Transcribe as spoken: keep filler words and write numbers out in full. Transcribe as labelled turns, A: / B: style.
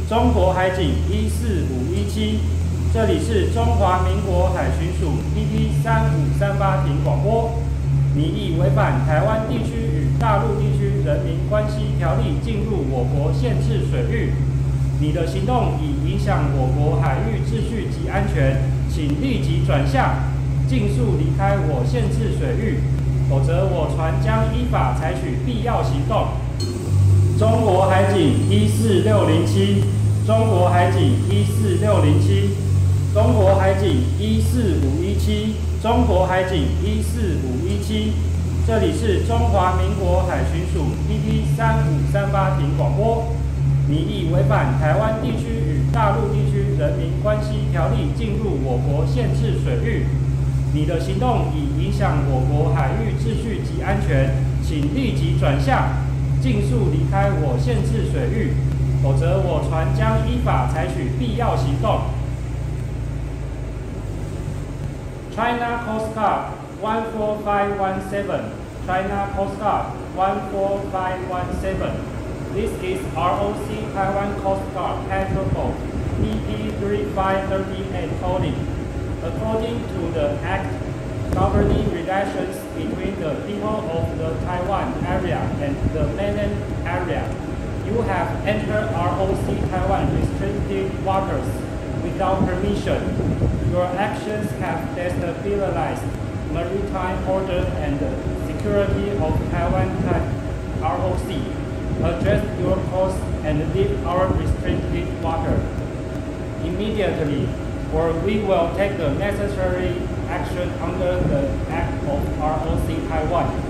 A: 中国海警一四五一七，这里是中华民国海巡署 P P 三五三八庭广播。你已违反台湾地区与大陆地区人民关系条例进入我国限制水域，你的行动已影响我国海域秩序及安全，请立即转向，尽速离开我限制水域，否则我船将依法采取必要行动。中国海警一四六零七，中国海警一四六零七，中国海警一四五一七，中国海警一四五一七，这里是中华民国海巡署 P P 三五三八庭广播。你已违反台湾地区与大陆地区人民关系条例进入我国限制水域，你的行动已影响我国海域秩序及安全，请立即转向，尽速离开我限制水域，否则我船将依法采取必要行动。China Coast Guard one four five one seven, China Coast Guard one four five one seven. This is R O C Taiwan Coast Guard patrol boat P P three five three eight calling. According to the Act governing relations between the people of the Taiwan area and the mainland area, you have entered R O C Taiwan restricted waters without permission. Your actions have destabilized maritime order and security of Taiwan R O C. Adjust your course and leave our restricted water immediately, or we will take the necessary action under the Act of R O C Taiwan.